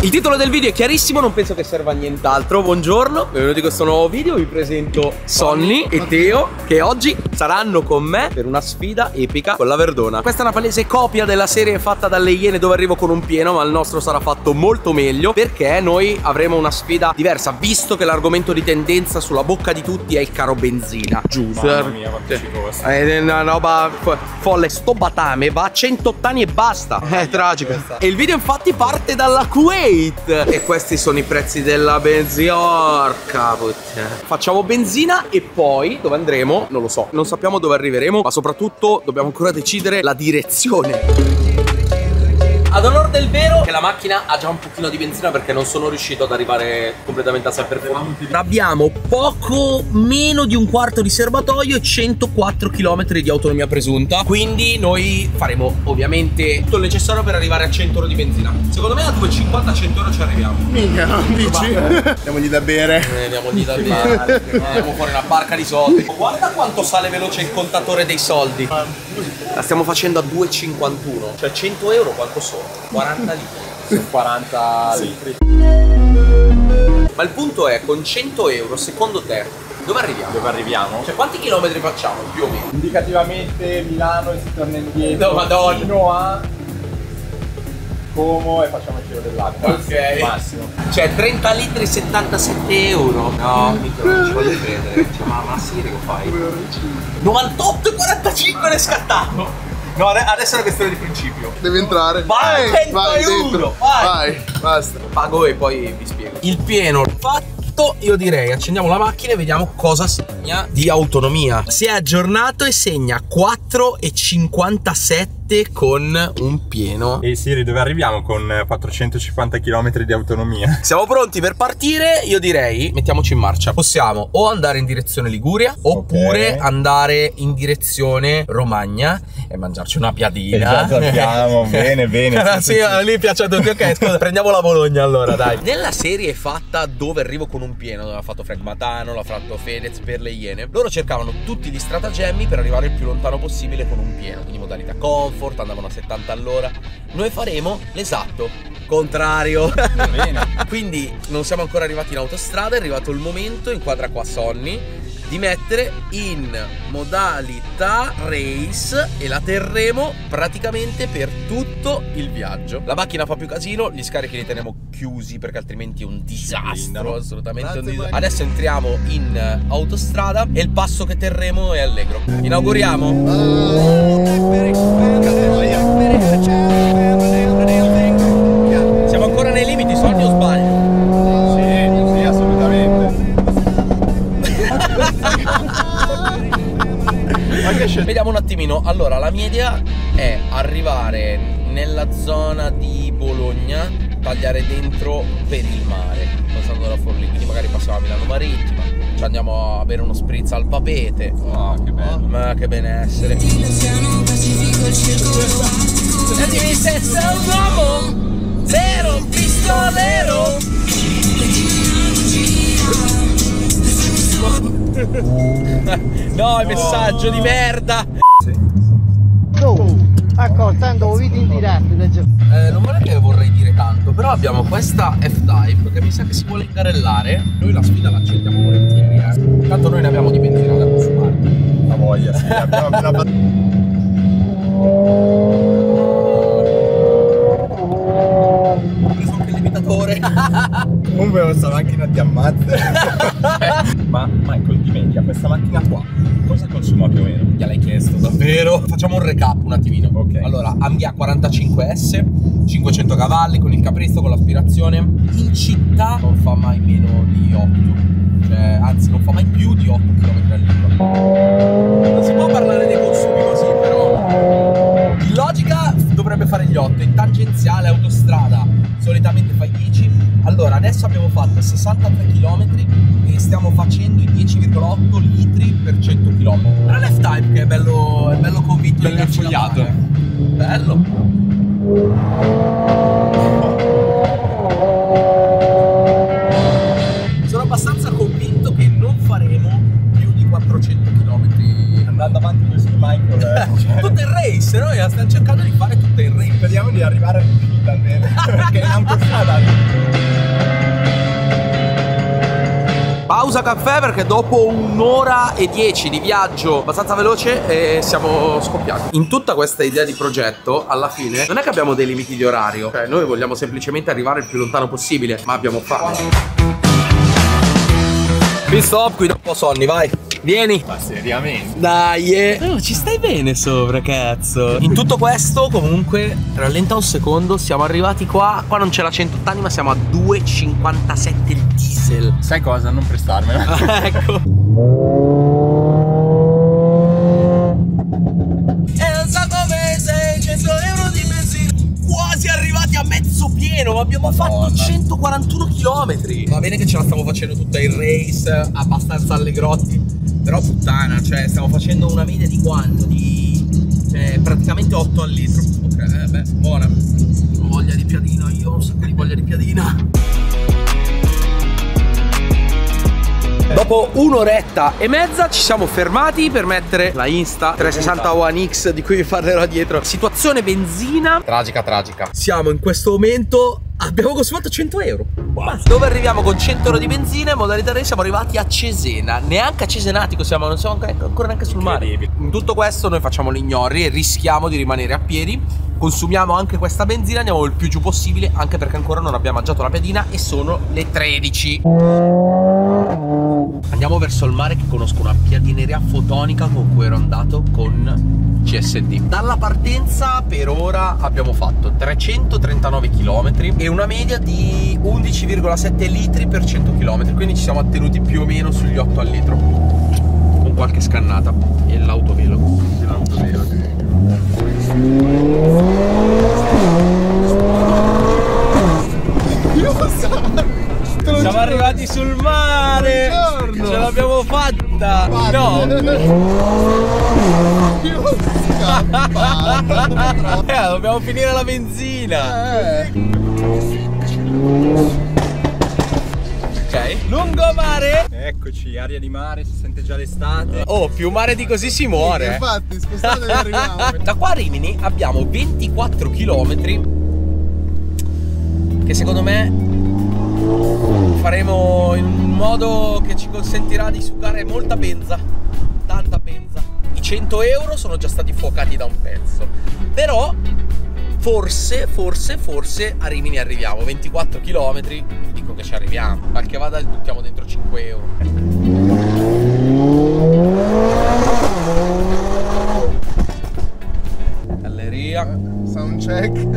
Il titolo del video è chiarissimo, non penso che serva a nient'altro. Buongiorno, benvenuti in questo nuovo video. Vi presento Sonny e Teo, che oggi saranno con me per una sfida epica con la Verdona. Questa è una palese copia della serie fatta dalle Iene dove arrivo con un pieno, ma il nostro sarà fatto molto meglio perché noi avremo una sfida diversa, visto che l'argomento di tendenza sulla bocca di tutti è il caro benzina. Giusto? Mamma mia, quanto ci costa. È una roba folle. Sto batame va a 108 anni e basta. È tragico. E il video infatti parte dalla Kuwait. E questi sono i prezzi della benzina. Porca puttana. Facciamo benzina e poi dove andremo? Non lo so. Non sappiamo dove arriveremo, ma soprattutto dobbiamo ancora decidere la direzione. Ad onor del vero che la macchina ha già un pochino di benzina perché non sono riuscito ad arrivare completamente a San Perfino. Abbiamo poco meno di un quarto di serbatoio e 104 km di autonomia presunta. Quindi noi faremo ovviamente tutto il necessario per arrivare a 100 euro di benzina. Secondo me a 2,50-100 euro ci arriviamo. Minchia, non dici? Diamogli da bere. Diamogli da bere. Andiamo fuori una barca di soldi. Guarda quanto sale veloce il contatore dei soldi. La stiamo facendo a 2,51. Cioè 100 euro quanto sono? 40 litri. Sono 40 litri. Ma il punto è, con 100 euro, secondo te, dove arriviamo? Dove arriviamo? Cioè quanti chilometri facciamo, più o meno? Indicativamente Milano e si torna indietro. No, madonna. Fino a Como e facciamo il giro dell'acqua. Ok. Massimo. Cioè 30 litri 77 euro. No, non ci voglio credere. Cioè, ma sì, che fai? 98,45 l'è scattato. No, adesso è una questione di principio. Devi entrare. Vai, 100 euro. Vai, basta. Pago e poi vi spiego. Il pieno fatto. Io direi accendiamo la macchina e vediamo cosa segna di autonomia. Si è aggiornato e segna 4,57 con un pieno. E Siri, dove arriviamo con 450 km di autonomia? Siamo pronti per partire? Io direi mettiamoci in marcia. Possiamo o andare in direzione Liguria oppure andare in direzione Romagna e mangiarci una piadina. Già sappiamo, bene, bene. Sì, lì piace a tutti. Ok, scusa, prendiamo la Bologna allora, dai. Nella serie fatta dove arrivo con un pieno, dove ha fatto Frank Matano, l'ha fatto Fedez per le Iene, loro cercavano tutti gli stratagemmi per arrivare il più lontano possibile con un pieno, quindi modalità comfort, andavano a 70 all'ora. Noi faremo l'esatto contrario. Quindi non siamo ancora arrivati in autostrada, è arrivato il momento, inquadra qua Sonny, di mettere in modalità race e la terremo praticamente per tutto il viaggio. La macchina fa più casino, gli scarichi li teniamo chiusi perché altrimenti è un disastro, assolutamente un disastro. Adesso entriamo in autostrada e il passo che terremo è allegro. Inauguriamo? Siamo ancora nei limiti, Sonny, o sbaglio? Sì, assolutamente. Vediamo un attimino. Allora, la mia idea è arrivare nella zona di Bologna, tagliare dentro per il mare, passando da Forlì, quindi magari passiamo a Milano Marittima, ci andiamo a bere uno spritz al Papete. Oh, che bello. Ma che benessere. Zero pistolero. No, il messaggio di merda. Ecco, tanto video in diretta. Non è che vorrei dire tanto, però abbiamo questa F-Type che mi sa che si vuole ingarellare. Noi la sfida la accettiamo volentieri, Tanto noi ne abbiamo di benzina da consumare. La voglia, sì, abbiamo appena preso anche il limitatore. Comunque questa macchina ti ammazza. Ma Michael, di media, questa macchina qua cosa consuma più o meno? Gliel'hai chiesto davvero? Facciamo un recap un attimino. Ok. Allora, Ambia 45S, 500 cavalli con il capresto, con l'aspirazione. In città non fa mai meno di 8. Cioè, anzi, non fa mai più di 8 km al litro. Non si può parlare dei consumi così, però in logica dovrebbe fare gli 8. In tangenziale, autostrada, solitamente fai 10. Allora, adesso abbiamo fatto 63 km e stiamo facendo i 10,8 litri per 100 km. Però l'F-Type che è bello convinto di darci la mano. Bello. Sono abbastanza convinto che non faremo più di 400 km andando avanti così, Michael. Tutto il race, noi stiamo cercando di fare tutto il race. Speriamo di arrivare all'infinito almeno. Perché Pausa caffè perché dopo un'ora e 10 di viaggio abbastanza veloce siamo scoppiati. In tutta questa idea di progetto, alla fine, non è che abbiamo dei limiti di orario. Cioè, noi vogliamo semplicemente arrivare il più lontano possibile, ma abbiamo fame. Pit stop, qui dopo Sonny, vai. Vieni. Ma seriamente? Dai, ci stai bene sopra, cazzo. In tutto questo, comunque, rallenta un secondo, siamo arrivati qua. Qua non c'è la 180 anni, ma siamo a 2,57 il diesel. Sai cosa? Non prestarmela. Ecco. È un sacco come 600 euro di benzina. Quasi arrivati a mezzo pieno, abbiamo fatto 141 km. Va bene che ce la stiamo facendo tutta in race, abbastanza allegrotti. Però puttana, cioè stiamo facendo una media di quanto? Cioè praticamente 8 al litro. Ok, beh, buona. Ho voglia di piadina, io ho un sacco di voglia di piadina. Dopo un'oretta e mezza ci siamo fermati per mettere la Insta 360 One X di cui vi parlerò dietro. Situazione benzina tragica. Siamo in questo momento, abbiamo consumato 100 euro. Dove arriviamo con 100 euro di benzina in modalità race? Siamo arrivati a Cesena. Neanche a Cesenatico siamo, non siamo ancora neanche sul mare. In tutto questo noi facciamo gli ignori e rischiamo di rimanere a piedi. Consumiamo anche questa benzina, andiamo il più giù possibile, anche perché ancora non abbiamo mangiato la piadina e sono le 13. Andiamo verso il mare, che conosco una piadineria fotonica con cui ero andato con CSD. Dalla partenza per ora abbiamo fatto 339 km e una media di 11,7 litri per 100 km, quindi ci siamo attenuti più o meno sugli 8 al litro, con qualche scannata. E l'autovelo. Siamo arrivati sul mare. Buongiorno. Ce l'abbiamo fatta. No. Dobbiamo finire la benzina. Ok. Lungomare. Eccoci, aria di mare, si sente già l'estate. Oh, più mare di così si muore. Infatti, spostatevi e arriviamo. Da qua a Rimini abbiamo 24 km che secondo me faremo in un modo che ci consentirà di sucare molta benza, tanta benza. I 100 euro sono già stati fuocati da un pezzo, però forse a Rimini arriviamo. 24 km, dico che ci arriviamo. Qualche vada buttiamo dentro 5 euro. Galleria. Sound check.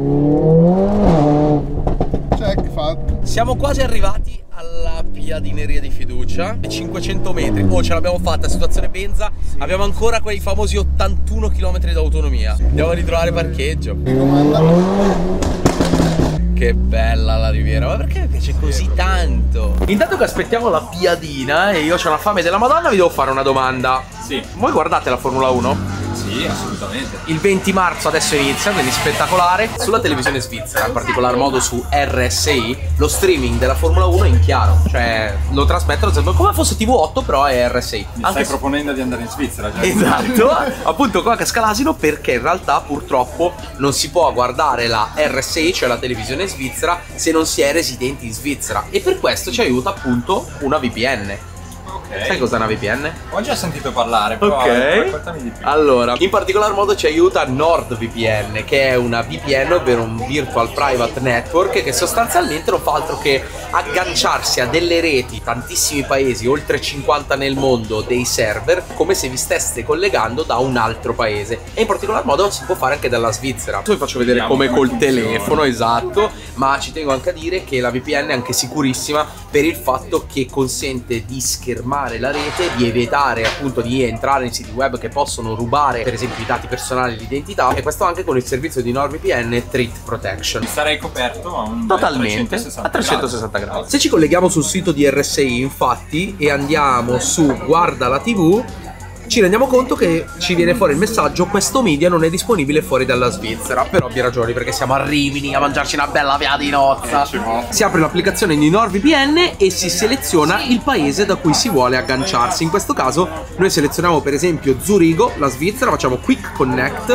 Check fatto. Siamo quasi arrivati alla piadineria di fiducia. 500 metri. Oh, ce l'abbiamo fatta, situazione benza. Sì. Abbiamo ancora quei famosi 81 km d'autonomia. Andiamo a ritrovare parcheggio. Mi comanda. Che bella la Riviera, ma perché mi piace così tanto? Intanto che aspettiamo la piadina e io ho una fame della Madonna, vi devo fare una domanda. Sì. Voi guardate la Formula 1? Sì, assolutamente. Il 20 marzo adesso inizia, quindi spettacolare. Sulla televisione svizzera, in particolar modo su RSI, lo streaming della Formula 1 è in chiaro. Cioè lo trasmettono come fosse TV8, però è RSI. Mi stai proponendo di andare in Svizzera già? Esatto. Appunto qua che Cascalasino, perché in realtà purtroppo non si può guardare la RSI, cioè la televisione svizzera, se non si è residenti in Svizzera. E per questo ci aiuta appunto una VPN. Sai cos'è una VPN? Ho già sentito parlare, però raccontami di più. Allora, in particolar modo ci aiuta NordVPN, che è una VPN, ovvero un Virtual Private Network, che sostanzialmente non fa altro che agganciarsi a delle reti, tantissimi paesi, oltre 50 nel mondo, dei server, come se vi steste collegando da un altro paese. E in particolar modo si può fare anche dalla Svizzera. Adesso vi faccio vedere come col telefono, esatto, ma ci tengo anche a dire che la VPN è anche sicurissima per il fatto che consente di schermare la rete, di evitare appunto di entrare in siti web che possono rubare per esempio i dati personali, l'identità, e questo anche con il servizio di NordVPN Threat Protection. Sarei coperto a un totalmente 360 gradi. Se ci colleghiamo sul sito di RSI infatti e andiamo su guarda la TV, ci rendiamo conto che ci viene fuori il messaggio: questo media non è disponibile fuori dalla Svizzera, per ovvie ragioni, perché siamo a Rimini a mangiarci una bella via di nozza. Si apre l'applicazione di NordVPN e si seleziona il paese da cui si vuole agganciarsi. In questo caso noi selezioniamo per esempio Zurigo, la Svizzera, facciamo Quick Connect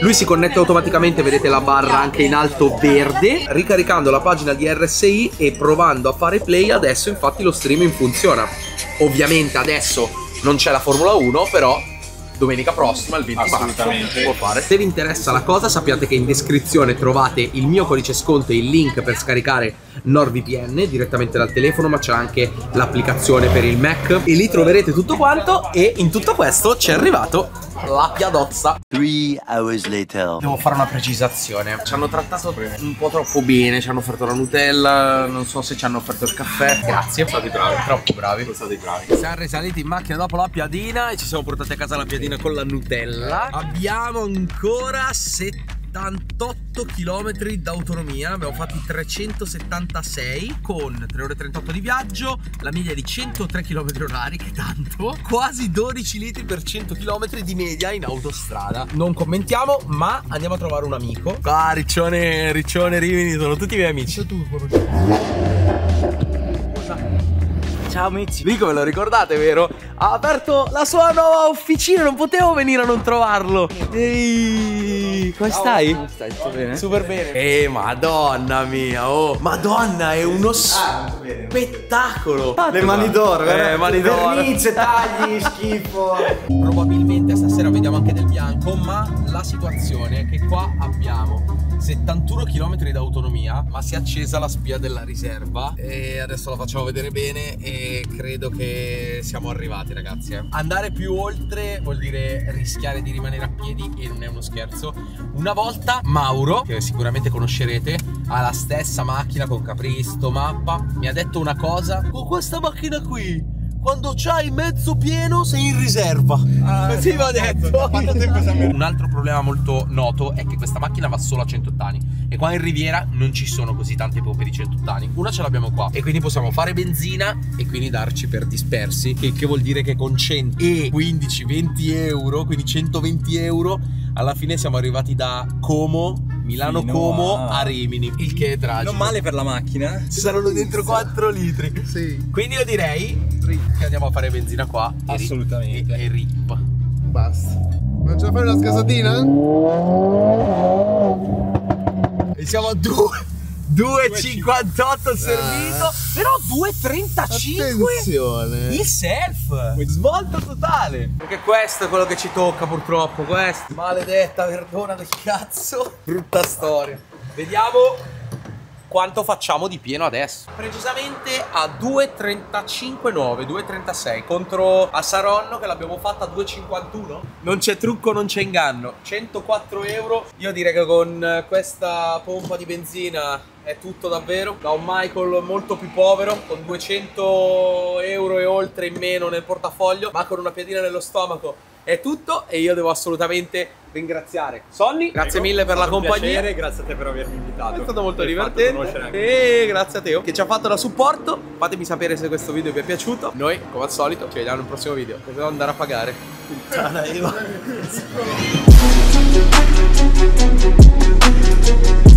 Lui si connette automaticamente, vedete la barra anche in alto verde. Ricaricando la pagina di RSI e provando a fare play, adesso infatti lo streaming funziona. Ovviamente adesso non c'è la Formula 1, però domenica prossima, il 20 marzo, può fare. Se vi interessa la cosa, sappiate che in descrizione trovate il mio codice sconto e il link per scaricare NordVPN direttamente dal telefono, ma c'è anche l'applicazione per il Mac e lì troverete tutto quanto. E in tutto questo ci è arrivato la piadozza. 3 hours later. Devo fare una precisazione. Ci hanno trattato un po' troppo bene, ci hanno offerto la Nutella, non so se ci hanno offerto il caffè. Grazie, sono stati bravi, troppo bravi. Sono stati bravi. Siamo risaliti in macchina dopo la piadina e ci siamo portati a casa la piadina con la Nutella. Abbiamo ancora 78 km d'autonomia, abbiamo fatti 376 con 3 ore e 38 di viaggio, la media di 103 km orari, che tanto, quasi 12 litri per 100 km di media in autostrada. Non commentiamo, ma andiamo a trovare un amico. Ah, Riccione, Rimini, sono tutti i miei amici. Ciao amici. Nico, ve lo ricordate, vero? Ha aperto la sua nuova officina, non potevo venire a non trovarlo. Ehi, come stai? Come stai? Tutto bene? Super bene. Madonna mia, oh. Madonna, è uno spettacolo. Le mani d'oro, mani d'oro. Vernice, tagli, schifo. Probabilmente stasera vediamo anche del bianco, ma la situazione è che qua abbiamo 71 km d'autonomia, ma si è accesa la spia della riserva e adesso la facciamo vedere bene e credo che siamo arrivati, ragazzi. Andare più oltre vuol dire rischiare di rimanere a piedi e non è uno scherzo. Una volta Mauro, che sicuramente conoscerete, ha la stessa macchina con Capristo, mappa, mi ha detto una cosa: con questa macchina qui, quando c'hai mezzo pieno sei in riserva. Così mi ha detto. Un altro problema molto noto è che questa macchina va solo a 180 anni e qua in Riviera non ci sono così tante pompe di 180 anni. Una ce l'abbiamo qua e quindi possiamo fare benzina e quindi darci per dispersi, che vuol dire che con 115-20 euro, quindi 120 euro, alla fine siamo arrivati da Como, Milano-Como a Rimini, il che è tragico. Non male per la macchina. Ci saranno dentro 4 litri. Sì. Quindi io direi che andiamo a fare benzina qua. Assolutamente. E rip. Basta. Non ce la fai una sgasatina? E siamo a 2,58 servito. Però 2,35. Attenzione. Il self. Svolta totale. Perché questo è quello che ci tocca purtroppo. Questo. Maledetta verdona del cazzo. Brutta storia. Vediamo quanto facciamo di pieno adesso. Precisamente a 2,35,9, 2,36 contro a Saronno che l'abbiamo fatta a 2,51. Non c'è trucco, non c'è inganno. 104 euro. Io direi che con questa pompa di benzina è tutto davvero. Da un Michael molto più povero, con 200 euro e oltre in meno nel portafoglio, ma con una piadina nello stomaco. È tutto e io devo assolutamente ringraziare Sonny, grazie mille per la compagnia. Piacere, grazie a te per avermi invitato. È stato molto divertente e grazie a Teo che ci ha fatto da supporto. Fatemi sapere se questo video vi è piaciuto. Noi, come al solito, ci vediamo nel prossimo video. Dobbiamo andare a pagare. Puttana io.